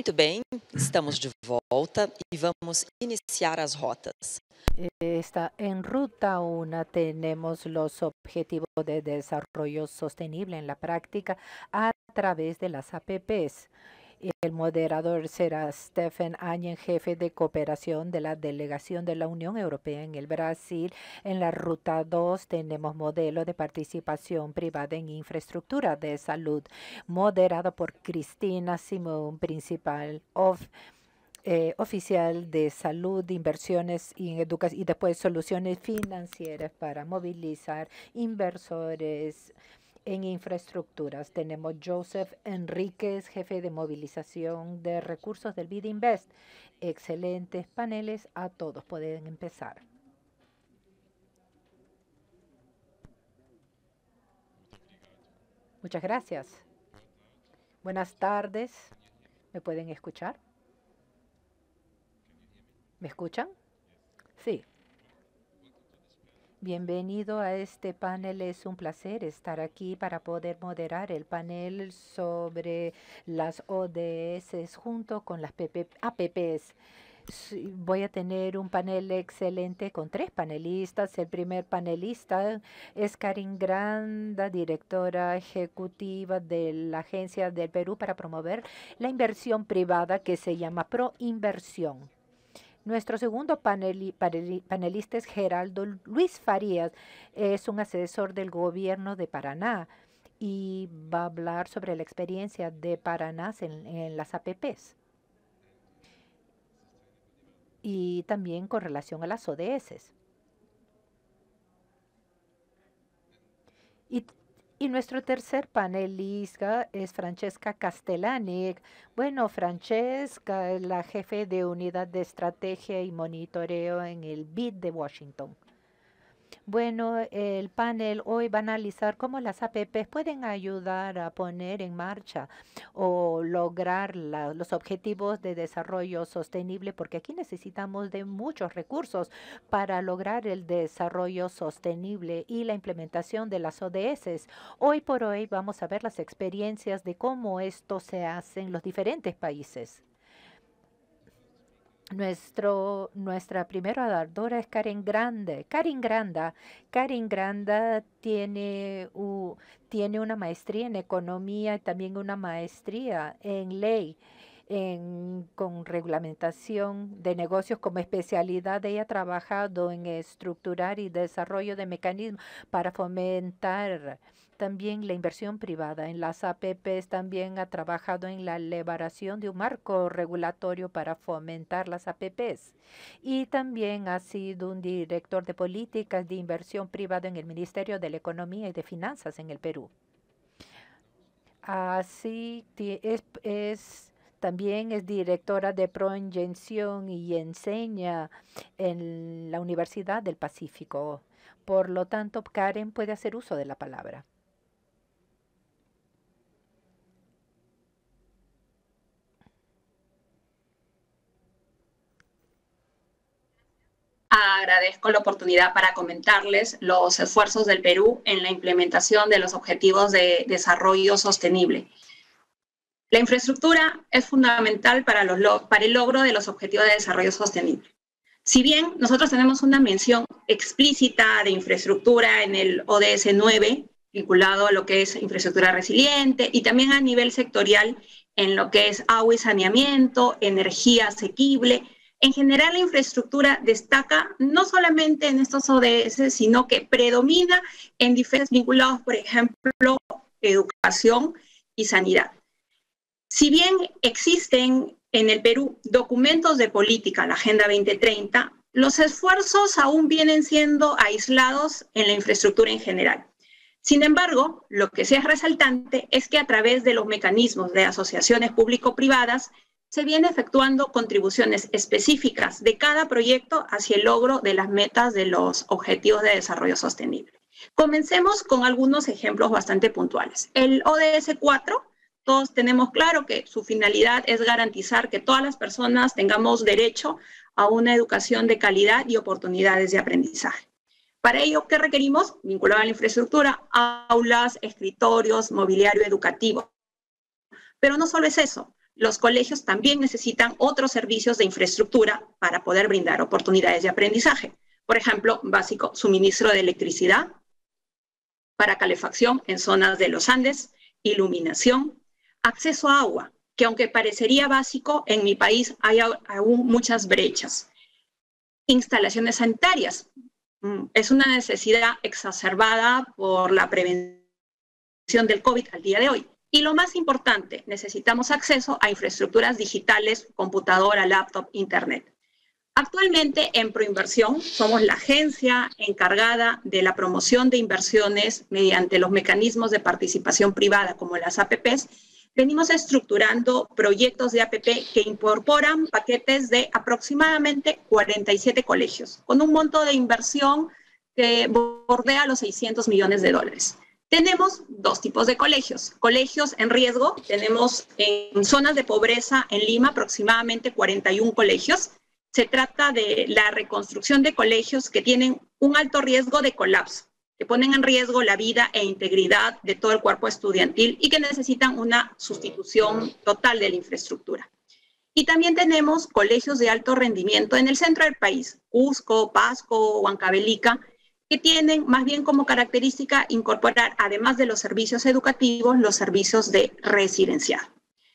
Muito bem, estamos de volta e vamos iniciar as rotas. Está en ruta 1 tenemos los objetivos de desarrollo sostenible en la práctica a través de las APPs. El moderador será Stephen Añen, jefe de cooperación de la Delegación de la Unión Europea en el Brasil. En la ruta 2 tenemos modelo de participación privada en infraestructura de salud, moderado por Cristina Simón, principal oficial de salud, inversiones y educación, y después soluciones financieras para movilizar inversores en infraestructuras. Tenemos Joseph Enríquez, jefe de movilización de recursos del BID Invest. Excelentes paneles a todos. Pueden empezar. Muchas gracias. Buenas tardes. ¿Me pueden escuchar? ¿Me escuchan? Sí. Bienvenido a este panel. Es un placer estar aquí para poder moderar el panel sobre las ODS junto con las APPs. Voy a tener un panel excelente con 3 panelistas. El primer panelista es Karin Granda, directora ejecutiva de la Agencia del Perú para promover la inversión privada, que se llama Proinversión. Nuestro segundo panelista es Geraldo Luis Farías, es un asesor del gobierno de Paraná y va a hablar sobre la experiencia de Paraná en las APPs y también con relación a las ODS. Y nuestro tercer panelista es Francesca Castellani. Bueno, Francesca es la jefe de unidad de estrategia y monitoreo en el BID de Washington. Bueno, el panel hoy va a analizar cómo las APPs pueden ayudar a poner en marcha o lograr los objetivos de desarrollo sostenible, porque aquí necesitamos de muchos recursos para lograr el desarrollo sostenible y la implementación de las ODS. Hoy por hoy vamos a ver las experiencias de cómo esto se hace en los diferentes países. Nuestra primera oradora es Karin Granda. Karin Granda tiene una maestría en economía y también una maestría en ley con reglamentación de negocios como especialidad. Ella ha trabajado en estructurar y desarrollo de mecanismos para fomentar también la inversión privada en las APPs. También ha trabajado en la elaboración de un marco regulatorio para fomentar las APPs. Y también ha sido un director de políticas de inversión privada en el Ministerio de la Economía y de Finanzas en el Perú. Así también es directora de Proinversión y enseña en la Universidad del Pacífico. Por lo tanto, Karen puede hacer uso de la palabra. Agradezco la oportunidad para comentarles los esfuerzos del Perú en la implementación de los objetivos de desarrollo sostenible. La infraestructura es fundamental para el logro de los objetivos de desarrollo sostenible. Si bien nosotros tenemos una mención explícita de infraestructura en el ODS 9, vinculado a lo que es infraestructura resiliente, y también a nivel sectorial en lo que es agua y saneamiento, energía asequible. En general, la infraestructura destaca no solamente en estos ODS, sino que predomina en diferentes vinculados, por ejemplo, educación y sanidad. Si bien existen en el Perú documentos de política, la Agenda 2030, los esfuerzos aún vienen siendo aislados en la infraestructura en general. Sin embargo, lo que sí es resaltante es que a través de los mecanismos de asociaciones público-privadas se viene efectuando contribuciones específicas de cada proyecto hacia el logro de las metas de los Objetivos de Desarrollo Sostenible. Comencemos con algunos ejemplos bastante puntuales. El ODS 4, todos tenemos claro que su finalidad es garantizar que todas las personas tengamos derecho a una educación de calidad y oportunidades de aprendizaje. Para ello, ¿qué requerimos? Vinculado a la infraestructura, aulas, escritorios, mobiliario educativo. Pero no solo es eso. los colegios también necesitan otros servicios de infraestructura para poder brindar oportunidades de aprendizaje. Por ejemplo, básico, suministro de electricidad para calefacción en zonas de los Andes, iluminación, acceso a agua, que aunque parecería básico, en mi país hay aún muchas brechas. Instalaciones sanitarias. Es una necesidad exacerbada por la prevención del COVID al día de hoy. Y lo más importante, necesitamos acceso a infraestructuras digitales, computadora, laptop, internet. Actualmente en Proinversión somos la agencia encargada de la promoción de inversiones mediante los mecanismos de participación privada como las APPs. Venimos estructurando proyectos de APP que incorporan paquetes de aproximadamente 47 colegios, con un monto de inversión que bordea los 600 millones de dólares. Tenemos dos tipos de colegios. Colegios en riesgo, tenemos en zonas de pobreza en Lima aproximadamente 41 colegios. Se trata de la reconstrucción de colegios que tienen un alto riesgo de colapso, que ponen en riesgo la vida e integridad de todo el cuerpo estudiantil y que necesitan una sustitución total de la infraestructura. Y también tenemos colegios de alto rendimiento en el centro del país, Cusco, Pasco, Huancavelica, que tienen más bien como característica incorporar, además de los servicios educativos, los servicios de residenciado.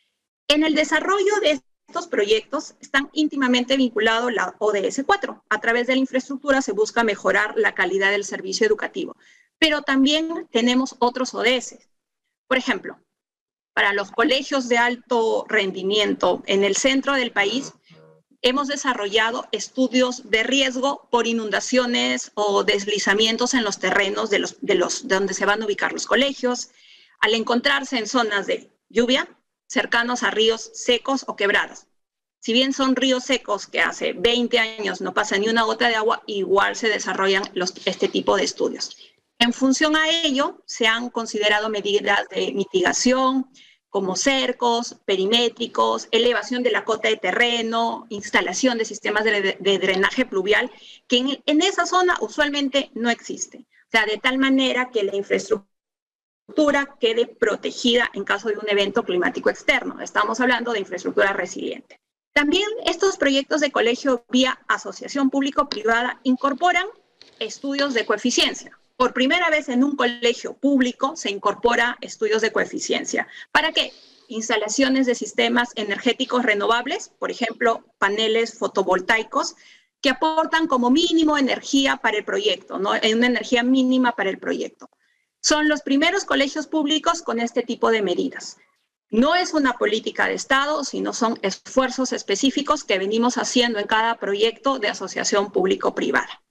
En el desarrollo de estos proyectos están íntimamente vinculados la ODS 4. A través de la infraestructura se busca mejorar la calidad del servicio educativo, pero también tenemos otros ODS. Por ejemplo, para los colegios de alto rendimiento en el centro del país, hemos desarrollado estudios de riesgo por inundaciones o deslizamientos en los terrenos de donde se van a ubicar los colegios, al encontrarse en zonas de lluvia, cercanos a ríos secos o quebradas. Si bien son ríos secos que hace 20 años no pasa ni una gota de agua, igual se desarrollan este tipo de estudios. En función a ello, se han considerado medidas de mitigación, como cercos, perimétricos, elevación de la cota de terreno, instalación de sistemas de drenaje pluvial, que en esa zona usualmente no existe. O sea, de tal manera que la infraestructura quede protegida en caso de un evento climático externo. Estamos hablando de infraestructura resiliente. También estos proyectos de colegio vía asociación público-privada incorporan estudios de coeficiencia. Por primera vez en un colegio público se incorpora estudios de coeficiencia. ¿Para qué? Instalaciones de sistemas energéticos renovables, por ejemplo, paneles fotovoltaicos, que aportan como mínimo energía para el proyecto, ¿no? Una energía mínima para el proyecto. Son los primeros colegios públicos con este tipo de medidas. No es una política de Estado, sino son esfuerzos específicos que venimos haciendo en cada proyecto de asociación público-privada.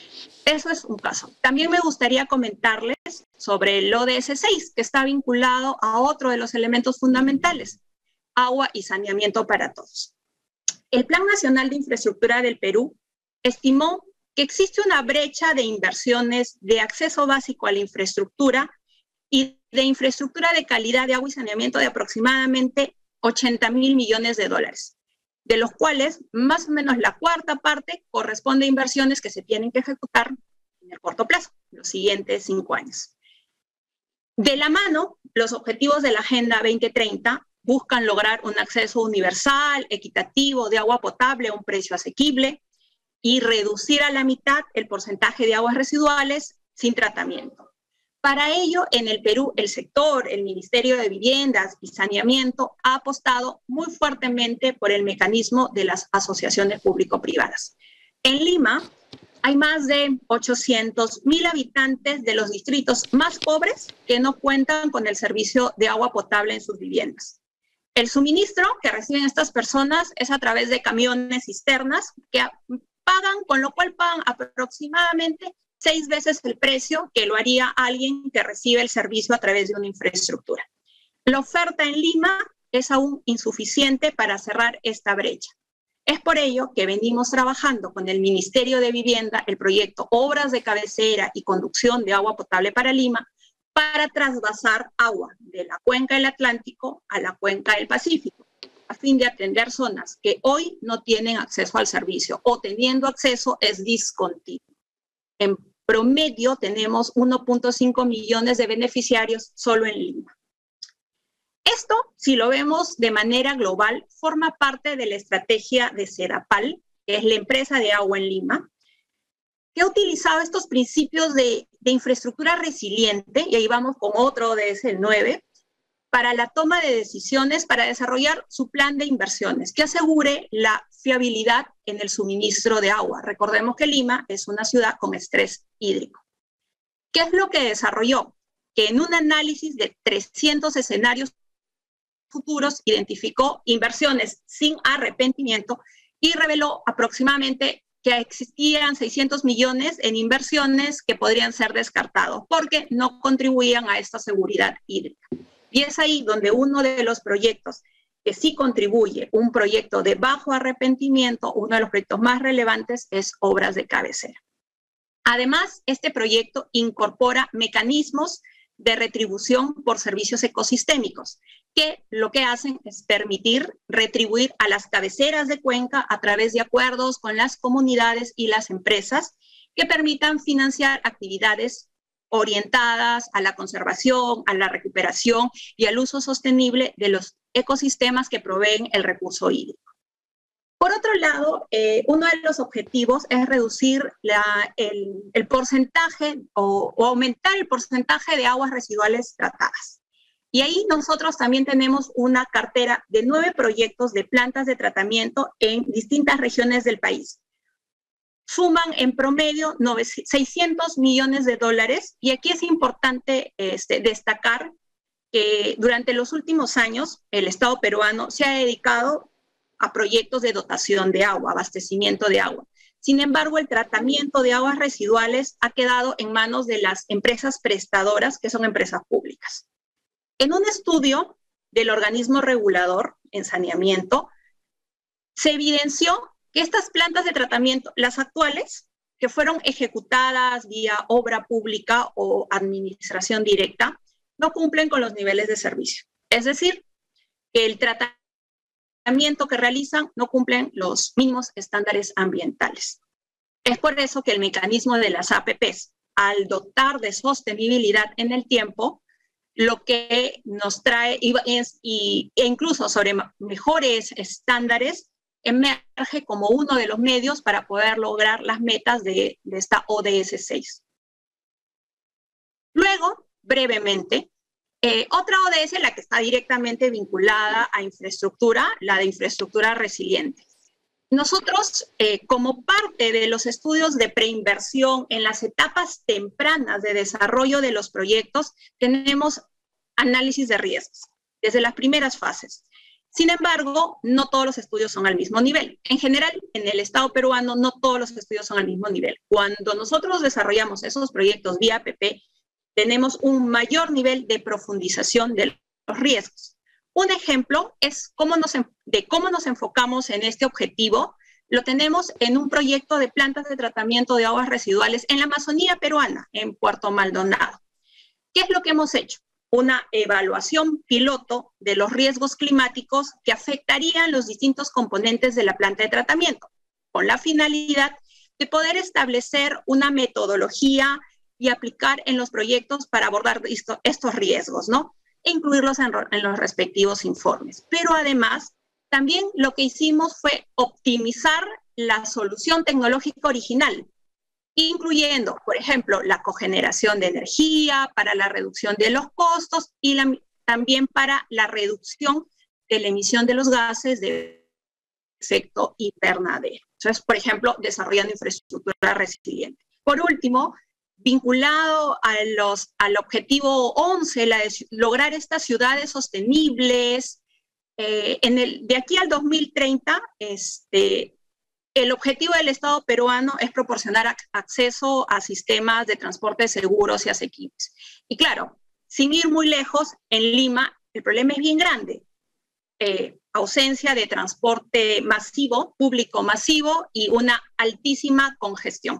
Eso es un caso. También me gustaría comentarles sobre el ODS 6, que está vinculado a otro de los elementos fundamentales, agua y saneamiento para todos. El Plan Nacional de Infraestructura del Perú estimó que existe una brecha de inversiones de acceso básico a la infraestructura y de infraestructura de calidad de agua y saneamiento de aproximadamente 80.000 millones de dólares, de los cuales más o menos la cuarta parte corresponde a inversiones que se tienen que ejecutar en el corto plazo, los siguientes 5 años. De la mano, los objetivos de la Agenda 2030 buscan lograr un acceso universal, equitativo de agua potable a un precio asequible y reducir a la mitad el porcentaje de aguas residuales sin tratamiento. Para ello, en el Perú, el sector, el Ministerio de Viviendas y Saneamiento ha apostado muy fuertemente por el mecanismo de las asociaciones público-privadas. En Lima hay más de 800.000 habitantes de los distritos más pobres que no cuentan con el servicio de agua potable en sus viviendas. El suministro que reciben estas personas es a través de camiones cisternas que pagan, con lo cual pagan aproximadamente 6 veces el precio que lo haría alguien que recibe el servicio a través de una infraestructura. La oferta en Lima es aún insuficiente para cerrar esta brecha. Es por ello que venimos trabajando con el Ministerio de Vivienda el proyecto Obras de Cabecera y Conducción de Agua Potable para Lima para trasvasar agua de la cuenca del Atlántico a la cuenca del Pacífico, a fin de atender zonas que hoy no tienen acceso al servicio o teniendo acceso es discontinuo. En promedio tenemos 1.5 millones de beneficiarios solo en Lima. Esto, si lo vemos de manera global, forma parte de la estrategia de Sedapal, que es la empresa de agua en Lima, que ha utilizado estos principios de infraestructura resiliente, y ahí vamos con otro de ese, el 9, para la toma de decisiones para desarrollar su plan de inversiones que asegure la fiabilidad en el suministro de agua. Recordemos que Lima es una ciudad con estrés hídrico. ¿Qué es lo que desarrolló? Que en un análisis de 300 escenarios futuros identificó inversiones sin arrepentimiento y reveló aproximadamente que existían 600 millones en inversiones que podrían ser descartados porque no contribuían a esta seguridad hídrica. Y es ahí donde uno de los proyectos que sí contribuye, un proyecto de bajo arrepentimiento, uno de los proyectos más relevantes es Obras de Cabecera. Además, este proyecto incorpora mecanismos de retribución por servicios ecosistémicos, que lo que hacen es permitir retribuir a las cabeceras de cuenca a través de acuerdos con las comunidades y las empresas que permitan financiar actividades orientadas a la conservación, a la recuperación y al uso sostenible de los ecosistemas que proveen el recurso hídrico. Por otro lado, uno de los objetivos es reducir el porcentaje o aumentar el porcentaje de aguas residuales tratadas. Y ahí nosotros también tenemos una cartera de 9 proyectos de plantas de tratamiento en distintas regiones del país. Suman en promedio 600 millones de dólares y aquí es importante destacar que durante los últimos años el Estado peruano se ha dedicado a proyectos de dotación de agua, abastecimiento de agua. Sin embargo, el tratamiento de aguas residuales ha quedado en manos de las empresas prestadoras, que son empresas públicas. En un estudio del organismo regulador en saneamiento, se evidenció que estas plantas de tratamiento, las actuales, que fueron ejecutadas vía obra pública o administración directa, no cumplen con los niveles de servicio. Es decir, que el tratamiento que realizan no cumplen los mínimos estándares ambientales. Es por eso que el mecanismo de las APPs, al dotar de sostenibilidad en el tiempo, lo que nos trae e incluso sobre mejores estándares, emerge como uno de los medios para poder lograr las metas de esta ODS 6. Luego, brevemente, otra ODS, la que está directamente vinculada a infraestructura, la de infraestructura resiliente. Nosotros, como parte de los estudios de preinversión en las etapas tempranas de desarrollo de los proyectos, tenemos análisis de riesgos desde las primeras fases. Sin embargo, no todos los estudios son al mismo nivel. En general, en el Estado peruano, no todos los estudios son al mismo nivel. Cuando nosotros desarrollamos esos proyectos vía APP, tenemos un mayor nivel de profundización de los riesgos. Un ejemplo es de cómo nos enfocamos en este objetivo. Lo tenemos en un proyecto de plantas de tratamiento de aguas residuales en la Amazonía peruana, en Puerto Maldonado. ¿Qué es lo que hemos hecho? Una evaluación piloto de los riesgos climáticos que afectarían los distintos componentes de la planta de tratamiento, con la finalidad de poder establecer una metodología y aplicar en los proyectos para abordar estos riesgos, ¿no? E incluirlos en los respectivos informes. Pero además, también lo que hicimos fue optimizar la solución tecnológica original, incluyendo, por ejemplo, la cogeneración de energía para la reducción de los costos y también para la reducción de la emisión de los gases de efecto invernadero. Entonces, por ejemplo, desarrollando infraestructura resiliente. Por último, vinculado al objetivo 11, lograr estas ciudades sostenibles, de aquí al 2030, el objetivo del Estado peruano es proporcionar acceso a sistemas de transporte seguros y asequibles. Y claro, sin ir muy lejos, en Lima el problema es bien grande. Ausencia de transporte masivo, público masivo y una altísima congestión.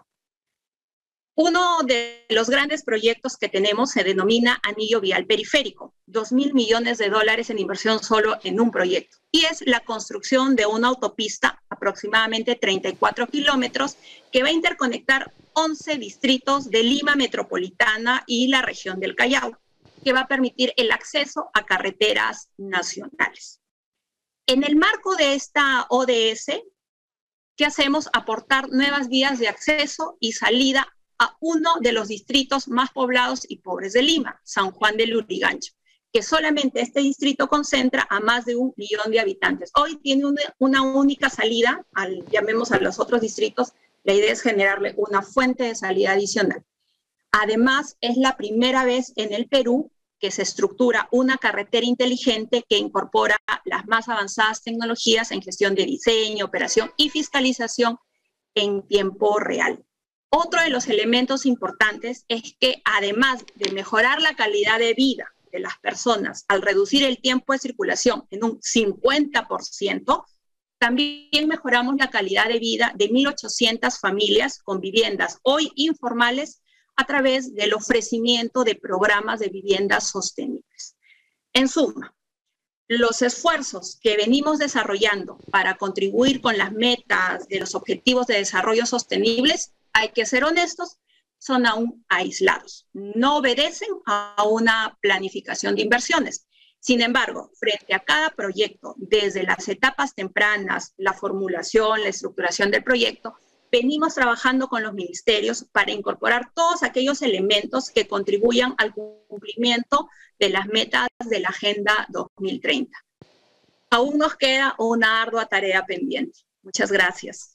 Uno de los grandes proyectos que tenemos se denomina Anillo Vial Periférico, 2.000 millones de dólares en inversión solo en un proyecto. Y es la construcción de una autopista, aproximadamente 34 kilómetros, que va a interconectar 11 distritos de Lima metropolitana y la región del Callao. que va a permitir el acceso a carreteras nacionales. En el marco de esta ODS, ¿qué hacemos? Aportar nuevas vías de acceso y salida a uno de los distritos más poblados y pobres de Lima, San Juan de Lurigancho, que solamente este distrito concentra a más de 1 millón de habitantes. Hoy tiene una única salida, llamemos a los otros distritos, la idea es generarle una fuente de salida adicional. Además, es la primera vez en el Perú que se estructura una carretera inteligente que incorpora las más avanzadas tecnologías en gestión de diseño, operación y fiscalización en tiempo real. Otro de los elementos importantes es que además de mejorar la calidad de vida de las personas al reducir el tiempo de circulación en un 50%, también mejoramos la calidad de vida de 1.800 familias con viviendas hoy informales a través del ofrecimiento de programas de viviendas sostenibles. En suma, los esfuerzos que venimos desarrollando para contribuir con las metas de los objetivos de desarrollo sostenibles, hay que ser honestos, son aún aislados. No obedecen a una planificación de inversiones. Sin embargo, frente a cada proyecto, desde las etapas tempranas, la formulación, la estructuración del proyecto, venimos trabajando con los ministerios para incorporar todos aquellos elementos que contribuyan al cumplimiento de las metas de la Agenda 2030. Aún nos queda una ardua tarea pendiente. Muchas gracias.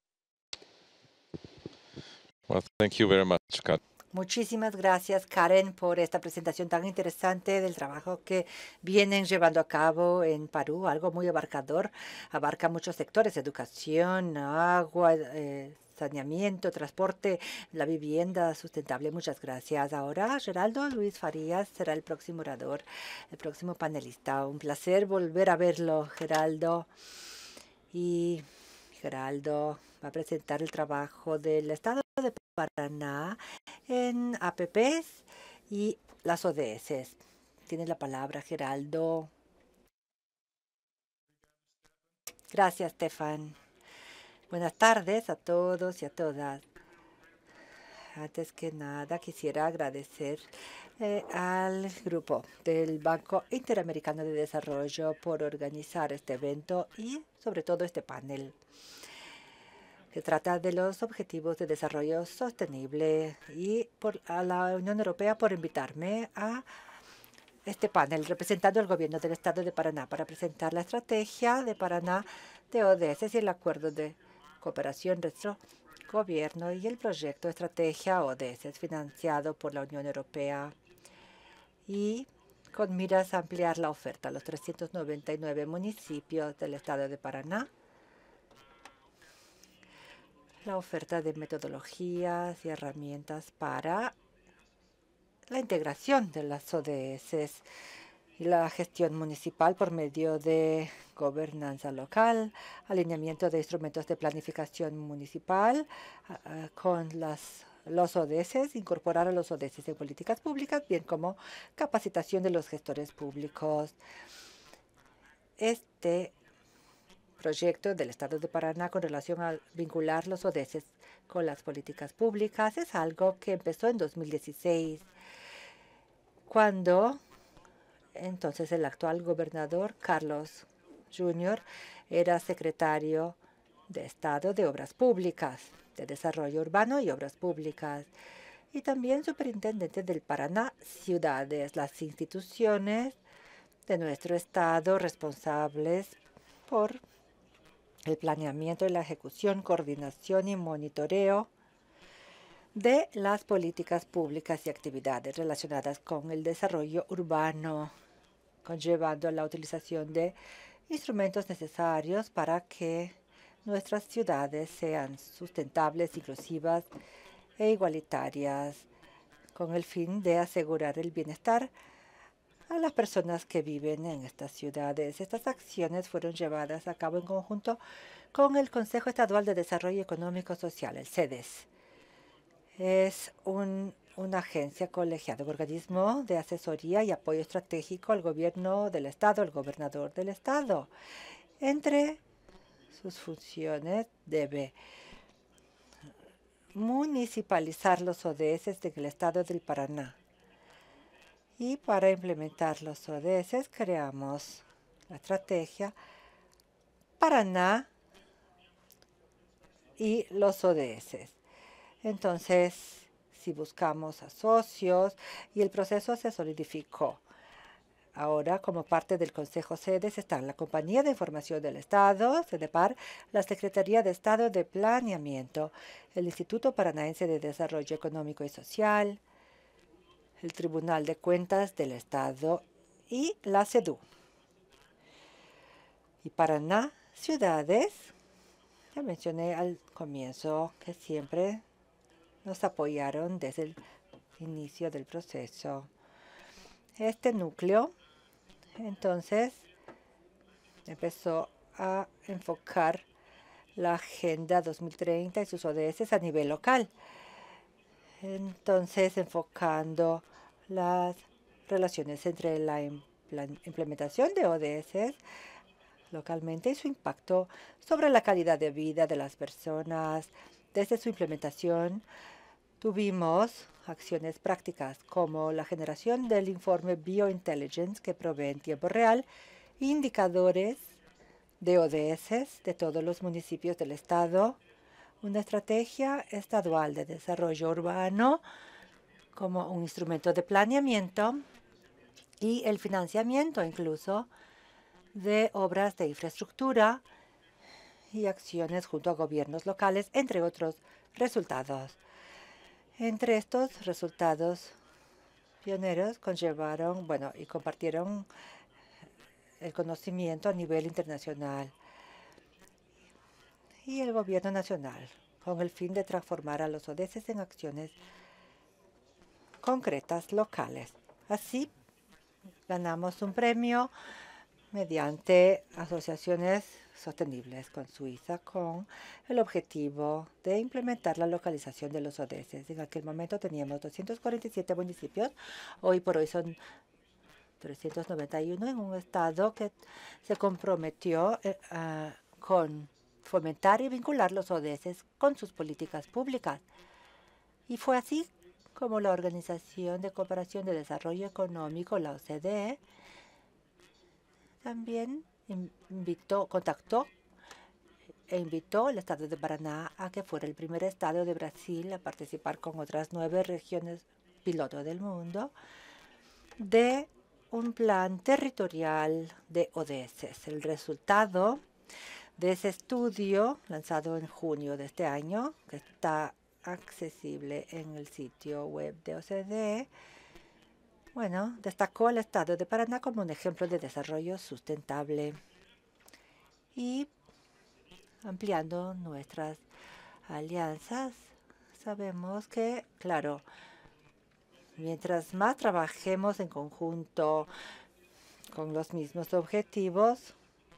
Well, thank you very much, Kat. Muchísimas gracias, Karen, por esta presentación tan interesante del trabajo que vienen llevando a cabo en Perú, algo muy abarcador, abarca muchos sectores, educación, agua, saneamiento, transporte, la vivienda sustentable. Muchas gracias. Ahora, Geraldo Luis Farías será el próximo orador, el próximo panelista. Un placer volver a verlo, Geraldo. Y Geraldo va a presentar el trabajo del Estado de Paraná en APPs y las ODS. Tiene la palabra, Geraldo. Gracias, Stefan. Buenas tardes a todos y a todas. Antes que nada, quisiera agradecer al grupo del Banco Interamericano de Desarrollo por organizar este evento y, sobre todo, este panel. Se trata de los Objetivos de Desarrollo Sostenible y a la Unión Europea por invitarme a este panel representando al gobierno del Estado de Paraná para presentar la estrategia de Paraná de ODS y el acuerdo de cooperación de nuestro gobierno y el proyecto de estrategia ODS financiado por la Unión Europea y con miras a ampliar la oferta a los 399 municipios del Estado de Paraná. La oferta de metodologías y herramientas para la integración de las ODS y la gestión municipal por medio de gobernanza local, alineamiento de instrumentos de planificación municipal con los ODS, incorporar a los ODS en políticas públicas, bien como capacitación de los gestores públicos. Este proyecto del Estado de Paraná con relación a vincular los ODS con las políticas públicas es algo que empezó en 2016, cuando entonces el actual gobernador Carlos Jr. era secretario de Estado de Obras Públicas, de Desarrollo Urbano y Obras Públicas, y también superintendente del Paraná Ciudades, las instituciones de nuestro Estado responsables por el planeamiento y la ejecución, coordinación y monitoreo de las políticas públicas y actividades relacionadas con el desarrollo urbano, conllevando la utilización de instrumentos necesarios para que nuestras ciudades sean sustentables, inclusivas e igualitarias, con el fin de asegurar el bienestar a las personas que viven en estas ciudades. Estas acciones fueron llevadas a cabo en conjunto con el Consejo Estadual de Desarrollo Económico Social, el CEDES. Es una agencia colegiada, un organismo de asesoría y apoyo estratégico al gobierno del Estado, al gobernador del Estado. Entre sus funciones debe municipalizar los ODS del Estado del Paraná Y para implementar los ODS creamos la estrategia Paraná y los ODS. Entonces, si buscamos a socios y el proceso se solidificó. Ahora, como parte del Consejo CEDES, están la Compañía de Información del Estado, CEDEPAR, la Secretaría de Estado de Planeamiento, el Instituto Paranaense de Desarrollo Económico y Social, el Tribunal de Cuentas del Estado y la CEDU. Y Paraná, ciudades, ya mencioné al comienzo que siempre nos apoyaron desde el inicio del proceso. Este núcleo, entonces, empezó a enfocar la Agenda 2030 y sus ODS a nivel local. Entonces, enfocando las relaciones entre la implementación de ODS localmente y su impacto sobre la calidad de vida de las personas. Desde su implementación, tuvimos acciones prácticas como la generación del informe Biointelligence que provee en tiempo real indicadores de ODS de todos los municipios del estado, una estrategia estadual de desarrollo urbano como un instrumento de planeamiento y el financiamiento incluso de obras de infraestructura y acciones junto a gobiernos locales, entre otros resultados. Entre estos resultados pioneros conllevaron, y compartieron el conocimiento a nivel internacional y el gobierno nacional, con el fin de transformar a los ODS en acciones concretas locales. Así, ganamos un premio mediante asociaciones sostenibles con Suiza con el objetivo de implementar la localización de los ODS. En aquel momento teníamos 247 municipios, hoy por hoy son 391 en un estado que se comprometió con fomentar y vincular los ODS con sus políticas públicas. Y fue así como la Organización de Cooperación de Desarrollo Económico, la OCDE, también contactó e invitó al estado de Paraná a que fuera el primer estado de Brasil a participar con otras 9 regiones piloto del mundo de un plan territorial de ODS. El resultado de ese estudio, lanzado en junio de este año, que está accesible en el sitio web de OCDE, destacó al estado de Paraná como un ejemplo de desarrollo sustentable y ampliando nuestras alianzas. Sabemos que, claro, mientras más trabajemos en conjunto con los mismos objetivos,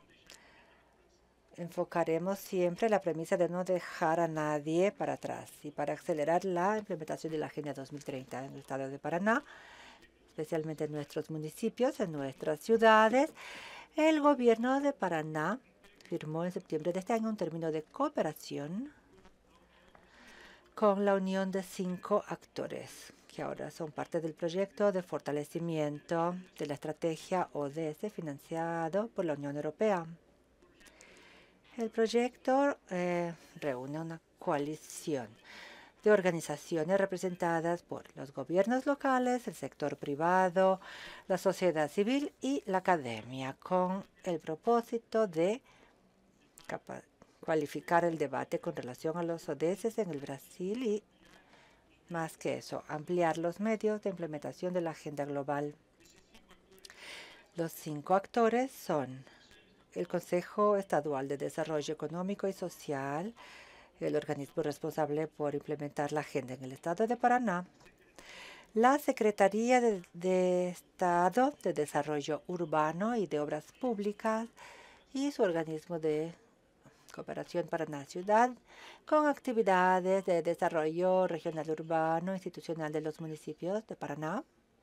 enfocaremos siempre la premisa de no dejar a nadie para atrás. Y para acelerar la implementación de la Agenda 2030 en el estado de Paraná, especialmente en nuestros municipios, en nuestras ciudades, el gobierno de Paraná firmó en septiembre de este año un término de cooperación con la unión de 5 actores, que ahora son parte del proyecto de fortalecimiento de la estrategia ODS financiado por la Unión Europea. El proyecto reúne una coalición de organizaciones representadas por los gobiernos locales, el sector privado, la sociedad civil y la academia, con el propósito de cualificar el debate con relación a los ODS en el Brasil y, más que eso, ampliar los medios de implementación de la agenda global. Los 5 actores son el Consejo Estadual de Desarrollo Económico y Social, el organismo responsable por implementar la agenda en el estado de Paraná, la Secretaría de Estado de Desarrollo Urbano y de Obras Públicas y su organismo de Cooperación Paraná Ciudad, con actividades de desarrollo regional urbano institucional de los municipios de Paraná,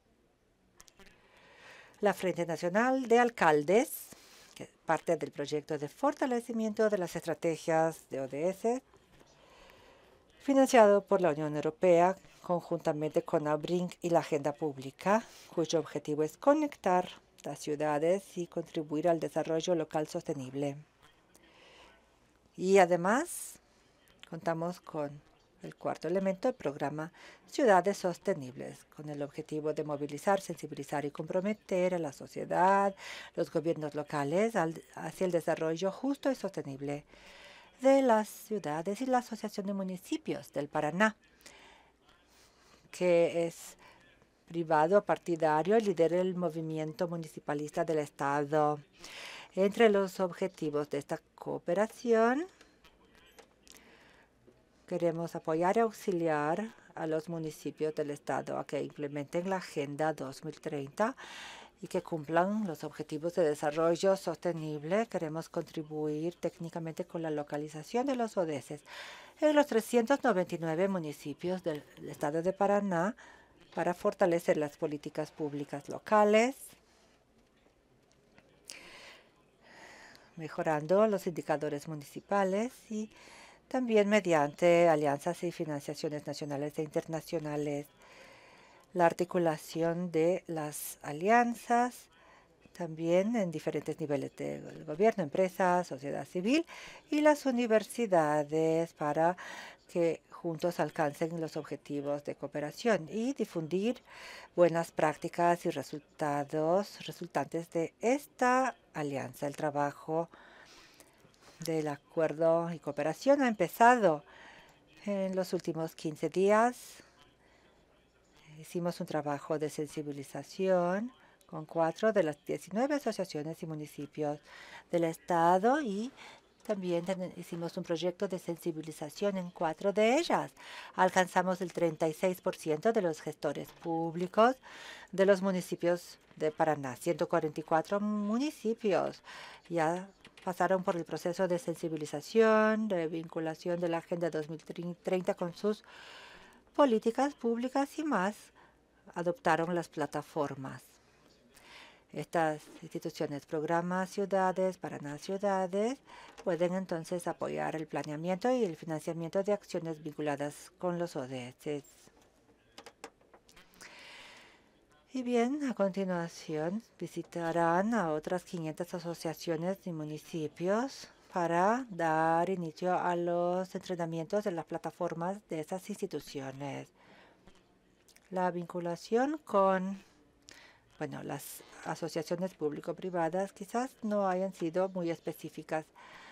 la Frente Nacional de Alcaldes, que es parte del proyecto de fortalecimiento de las estrategias de ODS, financiado por la Unión Europea conjuntamente con ABRINC y la Agenda Pública, cuyo objetivo es conectar las ciudades y contribuir al desarrollo local sostenible. Y además, contamos con el cuarto elemento, el programa Ciudades Sostenibles, con el objetivo de movilizar, sensibilizar y comprometer a la sociedad, los gobiernos locales hacia el desarrollo justo y sostenible de las ciudades y la Asociación de Municipios del Paraná, que es privado partidario y lidera el movimiento municipalista del Estado. Entre los objetivos de esta cooperación, queremos apoyar y auxiliar a los municipios del Estado a que implementen la Agenda 2030 y que cumplan los objetivos de desarrollo sostenible. Queremos contribuir técnicamente con la localización de los ODS en los 399 municipios del Estado de Paraná para fortalecer las políticas públicas locales, mejorando los indicadores municipales y también mediante alianzas y financiaciones nacionales e internacionales. La articulación de las alianzas también en diferentes niveles del gobierno, empresas, sociedad civil y las universidades para que juntos alcancen los objetivos de cooperación y difundir buenas prácticas y resultados resultantes de esta alianza. El trabajo del acuerdo y cooperación ha empezado en los últimos 15 días. Hicimos un trabajo de sensibilización con 4 de las 19 asociaciones y municipios del Estado y también hicimos un proyecto de sensibilización en 4 de ellas. Alcanzamos el 36% de los gestores públicos de los municipios de Paraná. 144 municipios ya pasaron por el proceso de sensibilización, de vinculación de la Agenda 2030 con sus políticas públicas y más. Adoptaron las plataformas. Estas instituciones, programas, ciudades, Paraná Ciudades, pueden entonces apoyar el planeamiento y el financiamiento de acciones vinculadas con los ODS. Y bien, a continuación visitarán a otras 500 asociaciones y municipios para dar inicio a los entrenamientos de las plataformas de esas instituciones. La vinculación con, las asociaciones público-privadas quizás no hayan sido muy específicas.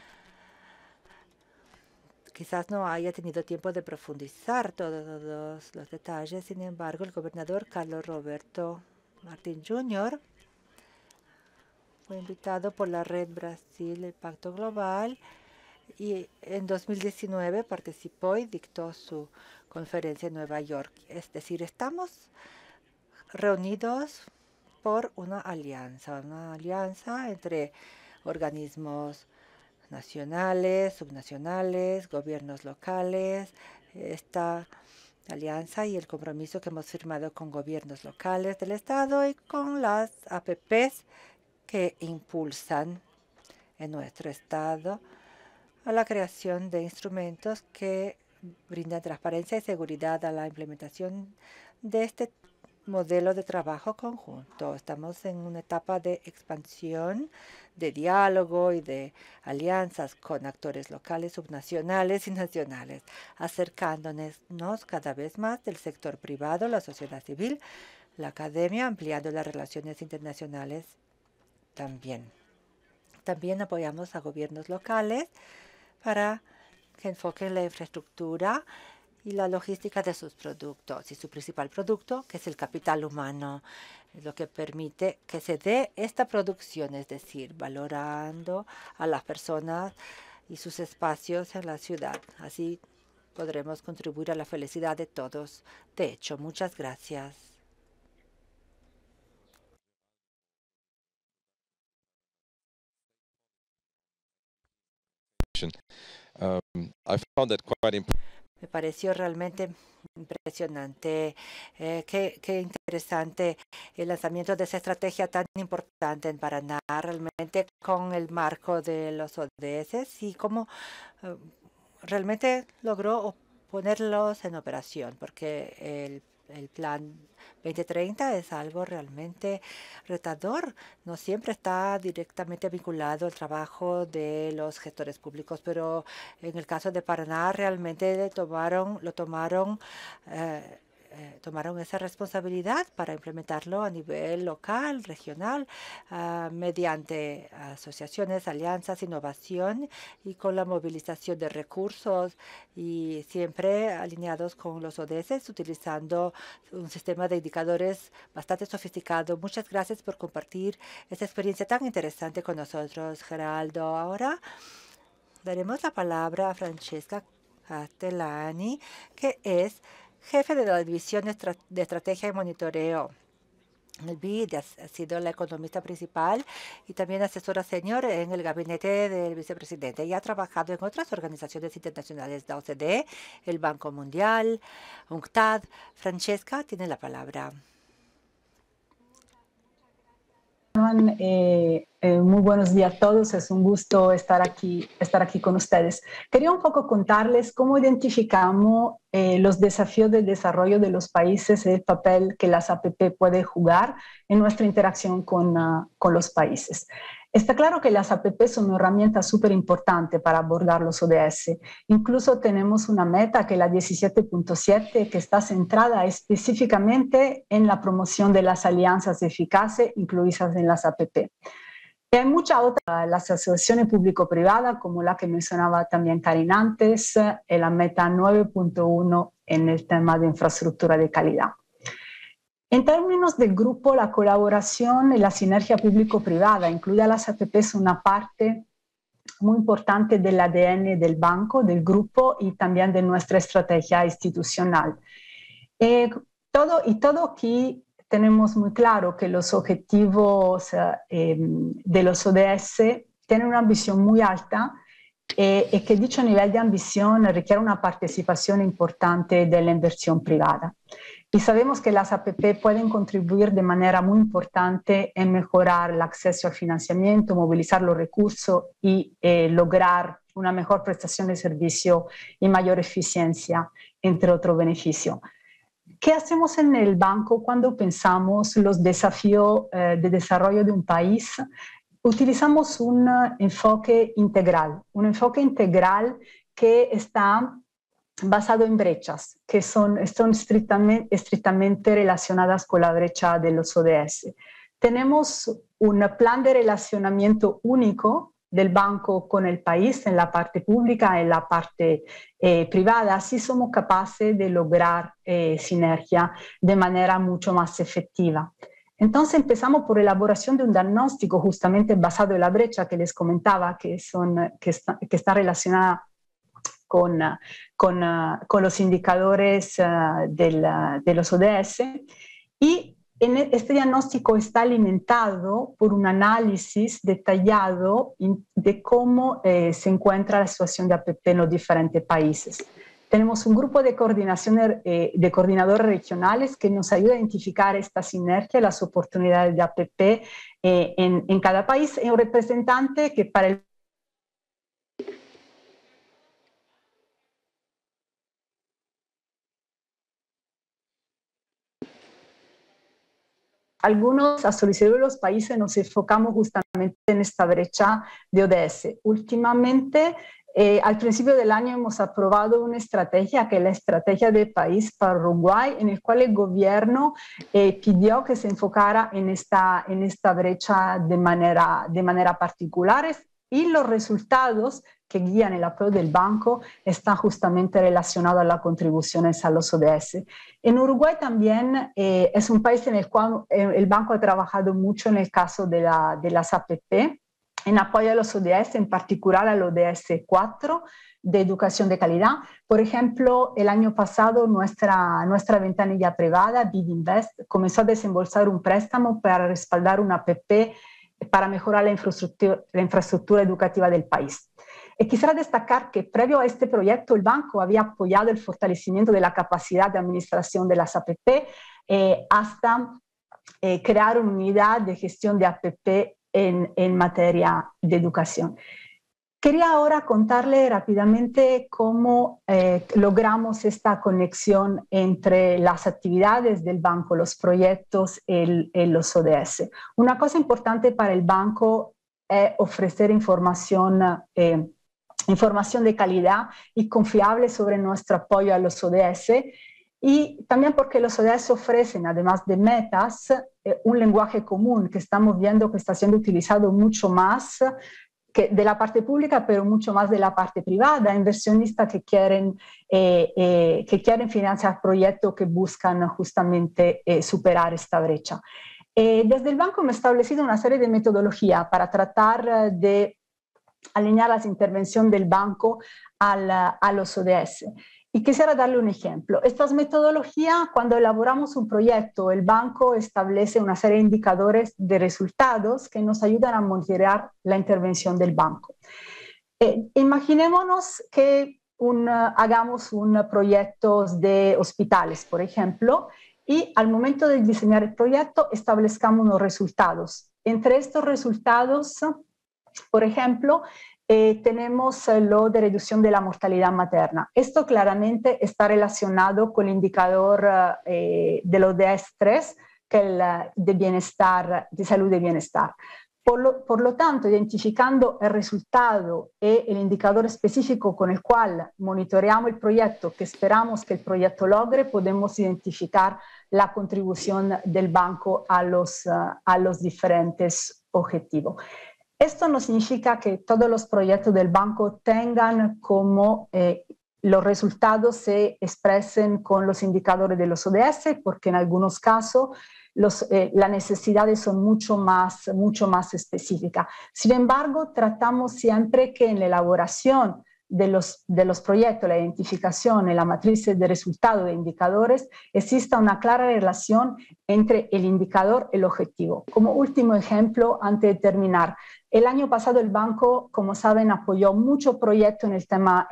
Quizás no haya tenido tiempo de profundizar todos los detalles. Sin embargo, el gobernador Carlos Roberto Martín Jr. fue invitado por la Red Brasil, el Pacto Global, y en 2019 participó y dictó su conferencia en Nueva York. Es decir, estamos reunidos por una alianza entre organismos nacionales, subnacionales, gobiernos locales. Esta alianza y el compromiso que hemos firmado con gobiernos locales del Estado y con las APPs que impulsan en nuestro Estado a la creación de instrumentos que brindan transparencia y seguridad a la implementación de este modelo de trabajo conjunto. Estamos en una etapa de expansión, de diálogo y de alianzas con actores locales, subnacionales y nacionales, acercándonos cada vez más del sector privado, la sociedad civil, la academia, ampliando las relaciones internacionales también. También apoyamos a gobiernos locales para que enfoquen la infraestructura y la logística de sus productos. Y su principal producto, que es el capital humano, es lo que permite que se dé esta producción, es decir, valorando a las personas y sus espacios en la ciudad. Así podremos contribuir a la felicidad de todos. De hecho, muchas gracias. I found that quite important. Me pareció realmente impresionante, qué interesante el lanzamiento de esa estrategia tan importante en Paraná, realmente con el marco de los ODS y cómo realmente logró ponerlos en operación, porque el plan 2030 es algo realmente retador. No siempre está directamente vinculado al trabajo de los gestores públicos, pero en el caso de Paraná realmente tomaron esa responsabilidad para implementarlo a nivel local, regional, mediante asociaciones, alianzas, innovación y con la movilización de recursos y siempre alineados con los ODS, utilizando un sistema de indicadores bastante sofisticado. Muchas gracias por compartir esta experiencia tan interesante con nosotros, Geraldo. Ahora daremos la palabra a Francesca Castellani, que es jefe de la División de Estrategia y Monitoreo. El BID ha sido la economista principal y también asesora senior en el gabinete del vicepresidente y ha trabajado en otras organizaciones internacionales, la OCDE, el Banco Mundial, UNCTAD. Francesca tiene la palabra. Muy buenos días a todos, es un gusto estar aquí con ustedes. Quería un poco contarles cómo identificamos los desafíos de desarrollo de los países y el papel que las APP pueden jugar en nuestra interacción con los países. Está claro que las APP son una herramienta súper importante para abordar los ODS. Incluso tenemos una meta que es la 17.7, que está centrada específicamente en la promoción de las alianzas eficaces incluidas en las APP. Y hay muchas otras, las asociaciones público-privadas, como la que mencionaba también Karin antes, la meta 9.1 en el tema de infraestructura de calidad. En términos del grupo, la colaboración y la sinergia público-privada, incluida las APP, es una parte muy importante del ADN del banco, del grupo y también de nuestra estrategia institucional. Todo aquí tenemos muy claro que los objetivos de los ODS tienen una ambición muy alta y que dicho nivel de ambición requiere una participación importante de la inversión privada. Y sabemos que las APP pueden contribuir de manera muy importante en mejorar el acceso al financiamiento, movilizar los recursos y lograr una mejor prestación de servicio y mayor eficiencia, entre otros beneficios. ¿Qué hacemos en el banco cuando pensamos los desafíos de desarrollo de un país? Utilizamos un enfoque integral que está basado en brechas, que son estrictamente relacionadas con la brecha de los ODS. Tenemos un plan de relacionamiento único del banco con el país en la parte pública, en la parte privada. Así somos capaces de lograr sinergia de manera mucho más efectiva. Entonces empezamos por elaboración de un diagnóstico justamente basado en la brecha que les comentaba, que está relacionada con los indicadores de los ODS, y este diagnóstico está alimentado por un análisis detallado de cómo se encuentra la situación de APP en los diferentes países. Tenemos un grupo de coordinadores regionales que nos ayuda a identificar esta sinergia, las oportunidades de APP en cada país, y un representante que para el algunos, a solicitud de los países, nos enfocamos justamente en esta brecha de ODS. Últimamente, al principio del año hemos aprobado una estrategia, que es la estrategia de país para Uruguay, en el cual el gobierno pidió que se enfocara en esta brecha de manera particular, y los resultados que guían el apoyo del banco están justamente relacionados a las contribuciones a los ODS. En Uruguay también es un país en el cual el banco ha trabajado mucho en el caso de las APP, en apoyo a los ODS, en particular al ODS 4 de educación de calidad. Por ejemplo, el año pasado nuestra ventanilla privada, BID Invest, comenzó a desembolsar un préstamo para respaldar una APP para mejorar la infraestructura educativa del país. Y quisiera destacar que previo a este proyecto el banco había apoyado el fortalecimiento de la capacidad de administración de las APP hasta crear una unidad de gestión de APP en materia de educación. Quería ahora contarle rápidamente cómo logramos esta conexión entre las actividades del banco, los proyectos y los ODS. Una cosa importante para el banco es ofrecer información de calidad y confiable sobre nuestro apoyo a los ODS, y también porque los ODS ofrecen, además de metas, un lenguaje común que estamos viendo que está siendo utilizado mucho más que de la parte pública, pero mucho más de la parte privada, inversionistas que quieren financiar proyectos que buscan justamente superar esta brecha. Desde el banco hemos establecido una serie de metodologías para tratar de alinear las intervenciones del banco a los ODS. Y quisiera darle un ejemplo. Estas metodologías, cuando elaboramos un proyecto, el banco establece una serie de indicadores de resultados que nos ayudan a monitorear la intervención del banco. Imaginémonos que hagamos un proyecto de hospitales, por ejemplo, y al momento de diseñar el proyecto establezcamos unos resultados. Entre estos resultados, por ejemplo, tenemos lo de reducción de la mortalidad materna. Esto claramente está relacionado con el indicador del ODS 3, que es el de bienestar, de salud y bienestar. Por lo tanto, identificando el resultado y el indicador específico con el cual monitoreamos el proyecto, que esperamos que el proyecto logre, podemos identificar la contribución del banco a los diferentes objetivos. Esto no significa que todos los proyectos del banco tengan como los resultados se expresen con los indicadores de los ODS, porque en algunos casos las necesidades son mucho más específicas. Sin embargo, tratamos siempre que en la elaboración de los proyectos, la identificación y la matriz de resultados de indicadores, exista una clara relación entre el indicador y el objetivo. Como último ejemplo, antes de terminar, el año pasado el banco, como saben, apoyó muchos proyectos en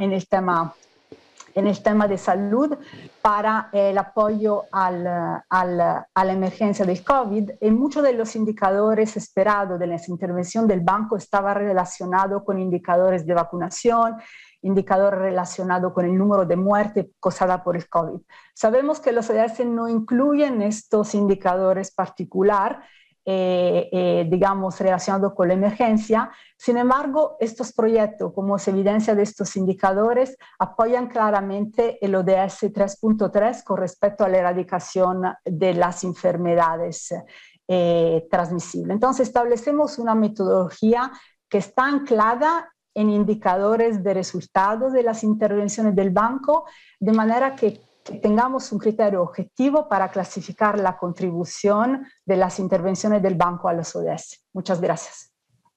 el tema de salud para el apoyo a la emergencia del COVID, y muchos de los indicadores esperados de la intervención del banco estaban relacionados con indicadores de vacunación, indicadores relacionados con el número de muertes causadas por el COVID. Sabemos que los ODS no incluyen estos indicadores particulares, digamos, relacionados con la emergencia. Sin embargo, estos proyectos, como se evidencia de estos indicadores, apoyan claramente el ODS 3.3 con respecto a la erradicación de las enfermedades transmisibles. Entonces, establecemos una metodología que está anclada en indicadores de resultados de las intervenciones del banco, de manera que tengamos un criterio objetivo para clasificar la contribución de las intervenciones del banco a los ODS. Muchas gracias.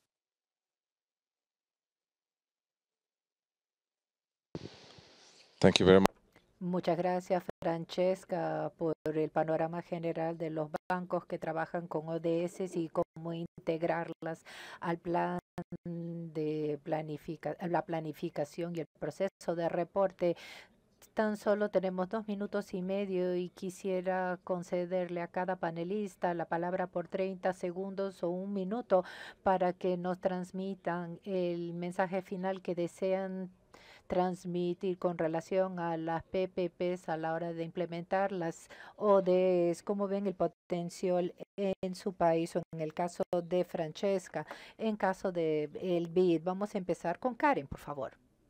Thank you very much. Muchas gracias, Francesca, por el panorama general de los bancos que trabajan con ODS y cómo integrarlas al plan de la planificación y el proceso de reporte. Tan solo tenemos 2 minutos y medio y quisiera concederle a cada panelista la palabra por 30 segundos o 1 minuto para que nos transmitan el mensaje final que desean transmitir con relación a las PPPs a la hora de implementar las ODS. ¿Cómo ven el potencial en su país o en el caso de Francesca, en caso de el BID? Vamos a empezar con Karen, por favor.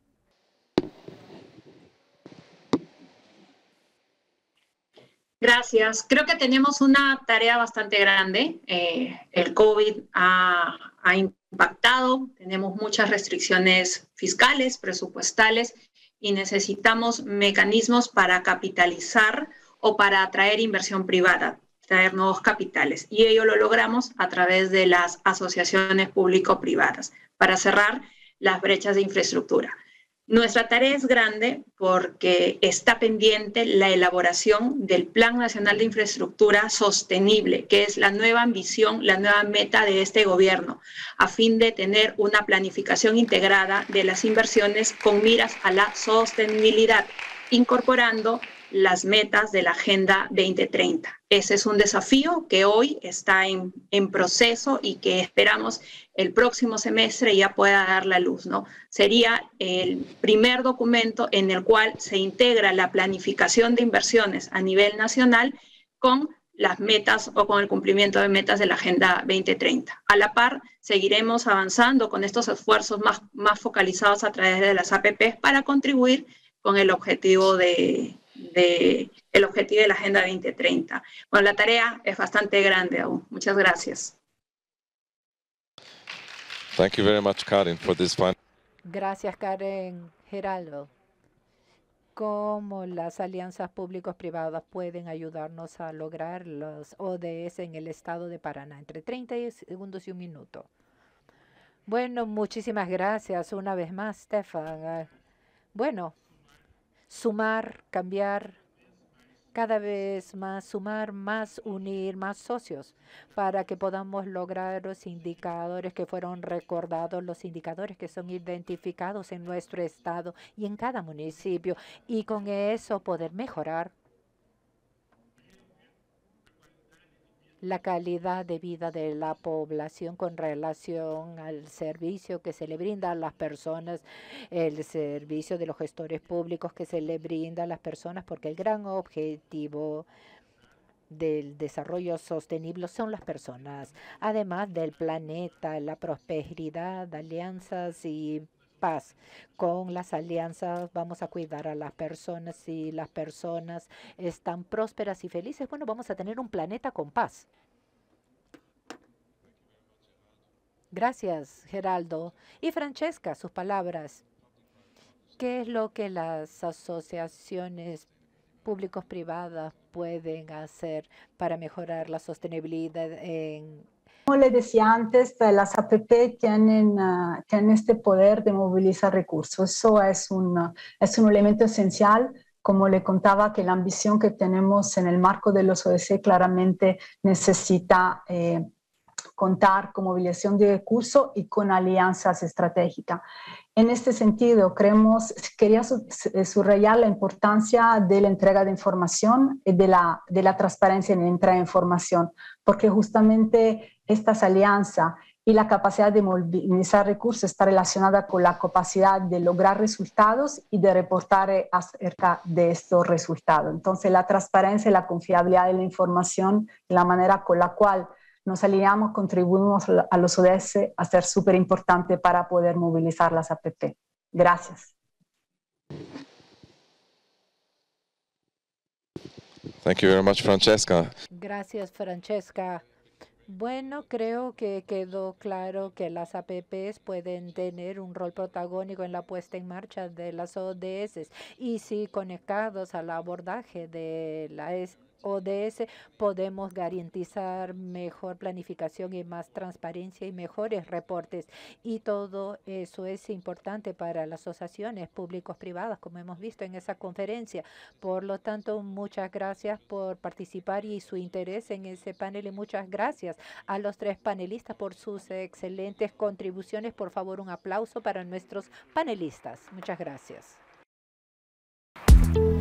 Gracias. Creo que tenemos una tarea bastante grande. El COVID ha impactado, tenemos muchas restricciones fiscales, presupuestales, y necesitamos mecanismos para capitalizar o para atraer inversión privada, traer nuevos capitales. Y ello lo logramos a través de las asociaciones público-privadas para cerrar las brechas de infraestructura. Nuestra tarea es grande porque está pendiente la elaboración del Plan Nacional de Infraestructura Sostenible, que es la nueva ambición, la nueva meta de este gobierno, a fin de tener una planificación integrada de las inversiones con miras a la sostenibilidad, incorporando las metas de la Agenda 2030. Ese es un desafío que hoy está en proceso y que esperamos el próximo semestre ya pueda dar la luz, ¿no? Sería el primer documento en el cual se integra la planificación de inversiones a nivel nacional con las metas o con el cumplimiento de metas de la Agenda 2030. A la par, seguiremos avanzando con estos esfuerzos más focalizados a través de las APPs para contribuir con el objetivo de la Agenda 2030. Bueno, la tarea es bastante grande aún. Muchas gracias. Thank you very much, Karen, for this final. Gracias, Karen. Geraldo, ¿cómo las alianzas públicos-privadas pueden ayudarnos a lograr los ODS en el estado de Paraná? Entre 30 segundos y un minuto. Bueno, muchísimas gracias una vez más, Stefan. Bueno, sumar, cambiar, cada vez más, sumar más, unir más socios para que podamos lograr los indicadores que fueron recordados, los indicadores que son identificados en nuestro estado y en cada municipio, y con eso poder mejorar la calidad de vida de la población con relación al servicio que se le brinda a las personas, el servicio de los gestores públicos que se le brinda a las personas, porque el gran objetivo del desarrollo sostenible son las personas, además del planeta, la prosperidad, alianzas y paz. Con las alianzas vamos a cuidar a las personas. Si las personas están prósperas y felices, bueno, vamos a tener un planeta con paz. Gracias, Geraldo. Y Francesca, sus palabras. ¿Qué es lo que las asociaciones públicos-privadas pueden hacer para mejorar la sostenibilidad en... Como le decía antes, las APP tienen este poder de movilizar recursos. Eso es un elemento esencial. Como le contaba, que la ambición que tenemos en el marco de los ODS claramente necesita contar con movilización de recursos y con alianzas estratégicas. En este sentido, quería subrayar la importancia de la entrega de información y de la transparencia en la entrega de información, porque justamente estas alianzas y la capacidad de movilizar recursos está relacionada con la capacidad de lograr resultados y de reportar acerca de estos resultados. Entonces, la transparencia y la confiabilidad de la información, la manera con la cual nos alineamos, contribuimos a los ODS a ser súper importante para poder movilizar las APP. Gracias. Thank you very much, Francesca. Gracias, Francesca. Bueno, creo que quedó claro que las APPs pueden tener un rol protagónico en la puesta en marcha de las ODS y si conectados al abordaje de la ODS podemos garantizar mejor planificación y más transparencia y mejores reportes, y todo eso es importante para las asociaciones públicos-privadas, como hemos visto en esa conferencia. Por lo tanto, muchas gracias por participar y su interés en ese panel, y muchas gracias a los tres panelistas por sus excelentes contribuciones. Por favor, un aplauso para nuestros panelistas. Muchas gracias.